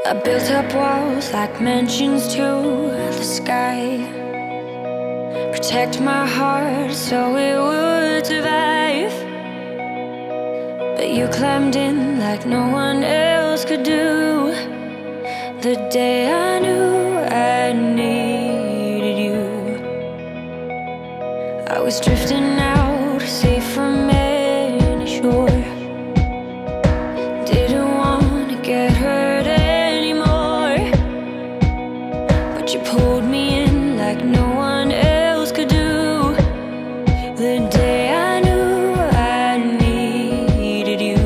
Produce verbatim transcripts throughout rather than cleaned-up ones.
I built up walls like mansions to the sky, protect my heart so it would survive. But you climbed in like no one else could do. The day I knew I needed you, I was drifting out, safe from any shore. Didn't want to get hurt anymore, but you pulled me in like no one else could do. The day I knew I needed you.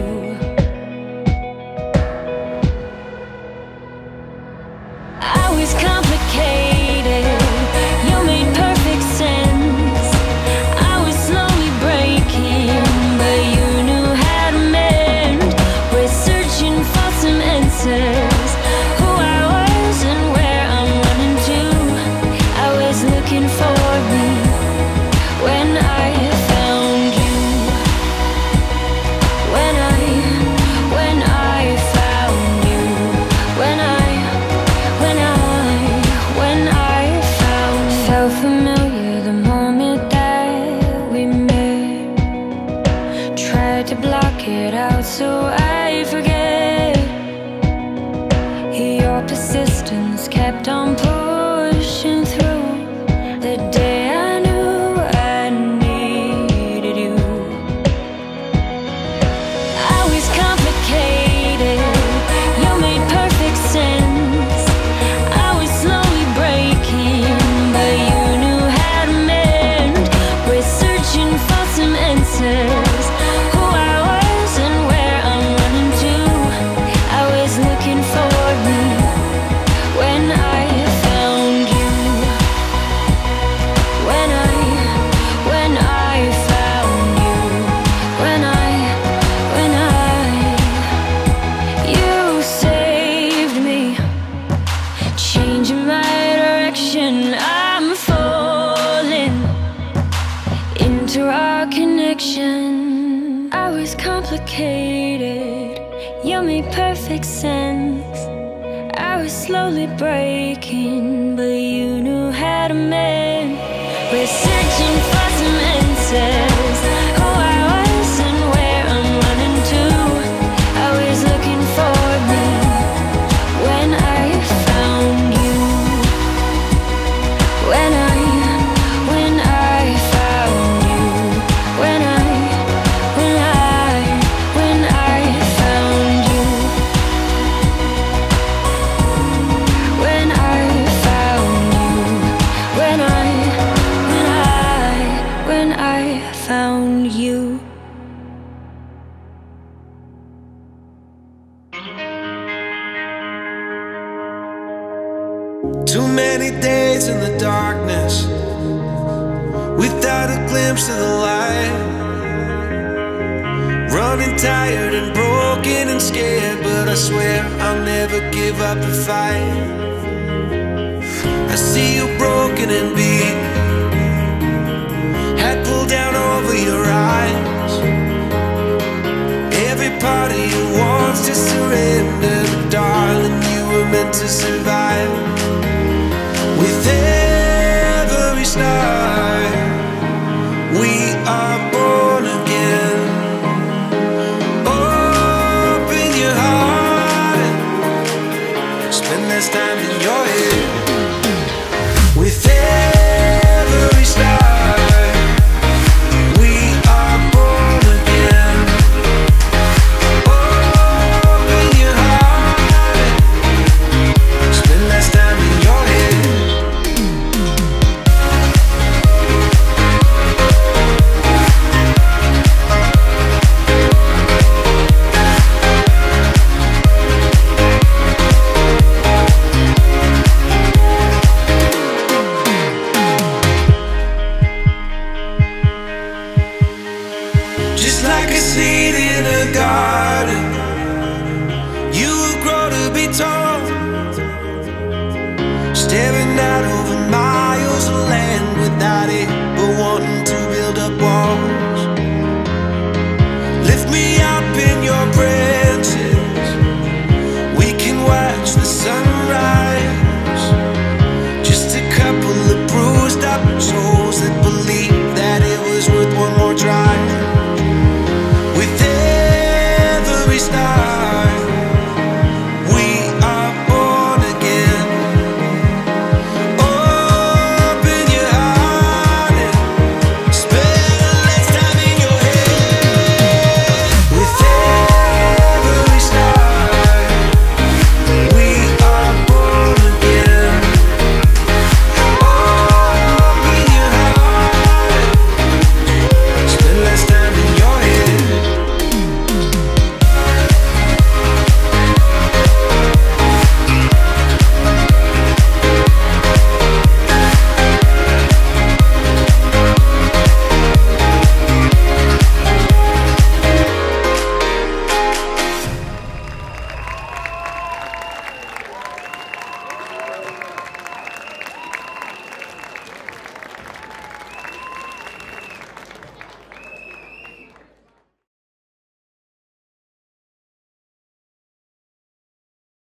I was complicated, you made perfect sense. I was slowly breaking, but you knew how to mend. We're searching for some answers, who I was and where I'm running to. I was looking for me when I found you. When I, when I found you. When I, when I, when I found you. Felt familiar the moment that we met. Tried to block it out so I forget. Your persistence kept on pushing through. The day I knew I needed you. I was complicated, you made perfect sense. I was slowly breaking, but you knew how to mend. We're searching for some answers, who I was and where I'm running to. I was looking for me when I found you. When I, when I found you. When I, when I, you saved me, changing my direction. I'm falling into our connection. I was complicated, you made perfect sense. I was slowly breaking, but you knew how to mend. We're searching for some answers, who I was and where I'm running to. I was looking for me when I found you. When I, when I found you. When I, when I, when I found you. When I found you. When I, when I, when I found you. Too many days in the darkness, without a glimpse of the light. Running tired and broken and scared, but I swear I'll never give up the fight. I see you broken and beat, head pulled down over your eyes. Every part of you wants to surrender, but darling, you were meant to survive. With every star, we are born again. Open your heart and spend less time in your head. With every